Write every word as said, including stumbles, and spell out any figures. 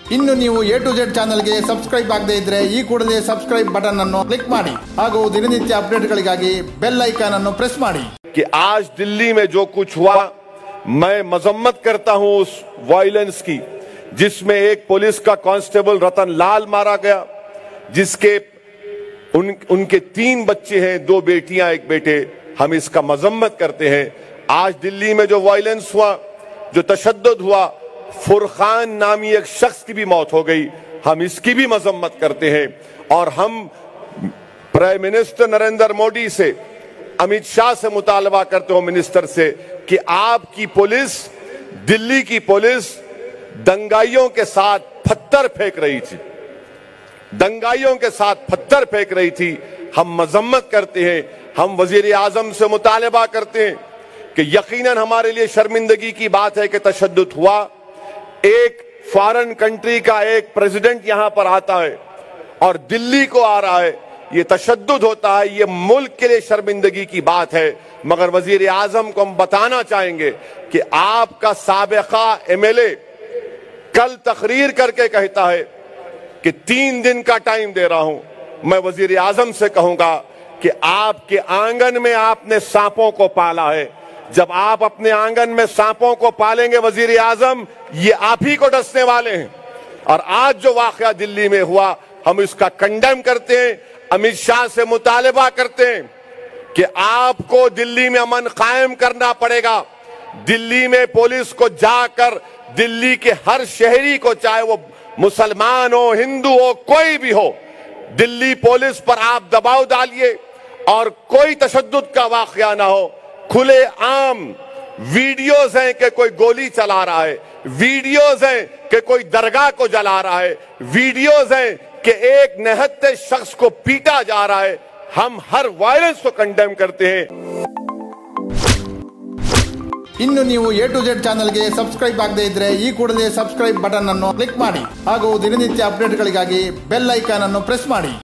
ಇನ್ನು ನೀವು A to Z ಚಾನೆಲ್ಗೆ ಸಬ್ಸ್ಕ್ರೈಬ್ ಆಗದೇ ಇದ್ರೆ ಈ ಕೂಡಲೇ ಸಬ್ಸ್ಕ್ರೈಬ್ ಬಟನ್ ಅನ್ನು ಕ್ಲಿಕ್ ಮಾಡಿ ಹಾಗೂ ದಿನನಿತ್ಯ ಅಪ್ಡೇಟ್ಗಳಿಗಾಗಿ ಬೆಲ್ ಐಕಾನ್ ಅನ್ನು ಪ್ರೆಸ್ ಮಾಡಿ। कि आज दिल्ली में जो कुछ हुआ, मैं मजम्मत करता हूं उस वायलेंस की, जिसमें एक पुलिस का कांस्टेबल रतन लाल मारा गया, जिसके उन, उनके तीन बच्चे हैं, दो बेटियां एक बेटे। हम इसका मजम्मत करते हैं। आज दिल्ली में जो वायलेंस हुआ, जो तशद्दुद हुआ, फुरखान नामी एक शख्स की भी मौत हो गई, हम इसकी भी मजम्मत करते हैं। और हम प्राइम मिनिस्टर नरेंद्र मोदी से, अमित शाह से मुतालबा करते हो, मिनिस्टर से, कि आपकी पुलिस, दिल्ली की पुलिस दंगाइयों के साथ पत्थर फेंक रही थी, दंगाइयों के साथ पत्थर फेंक रही थी। हम मजम्मत करते हैं। हम वजीर आजम से मुतालबा करते हैं कि यकीनन हमारे लिए शर्मिंदगी की बात है कि तशद्दुद हुआ। एक फॉरेन कंट्री का एक प्रेसिडेंट यहां पर आता है और दिल्ली को आ रहा है, ये तशद्दुद होता है, ये मुल्क के लिए शर्मिंदगी की बात है। मगर वजीर आजम को हम बताना चाहेंगे कि आपका साबिका एमएलए कल तकरीर करके कहता है कि तीन दिन का टाइम दे रहा हूं। मैं वजीर आजम से कहूंगा कि आपके आंगन में आपने सांपों को पाला है। जब आप अपने आंगन में सांपों को पालेंगे वजीर आजम, ये आप ही को डसने वाले हैं। और आज जो वाकया दिल्ली में हुआ, हम इसका कंडेम करते हैं। अमित शाह से मुतालबा करते हैं कि आपको दिल्ली में अमन कायम करना पड़ेगा। दिल्ली में पुलिस को जाकर दिल्ली के हर शहरी को, चाहे वो मुसलमान हो, हिंदू हो, कोई भी हो, दिल्ली पुलिस पर आप दबाव डालिए और कोई तशद्दुद का वाकया ना हो। खुले आम वीडियोज हैं कि कोई गोली चला रहा है, वीडियोज हैं कि कोई दरगाह को जला रहा है, वीडियोज हैं कि एक निहत्थे शख्स को पीटा जा रहा है। हम हर वायलेंस को कंडेम करते हैं। ಇನ್ನು ನೀವು ಎ ಟು ಝೆಡ್ ಚಾನೆಲ್ಗೆ ಸಬ್ಸ್ಕ್ರೈಬ್ ಆಗದೇ ಇದ್ರೆ ಈ ಕೂಡಲೇ ಸಬ್ಸ್ಕ್ರೈಬ್ ಬಟನ್ ಅನ್ನು ಕ್ಲಿಕ್ ಮಾಡಿ ಹಾಗೂ ದಿನನಿತ್ಯ ಅಪ್ಡೇಟ್ಗಳಿಗಾಗಿ ಬೆಲ್ ಐಕಾನ್ ಅನ್ನು ಪ್ರೆಸ್ ಮಾಡಿ।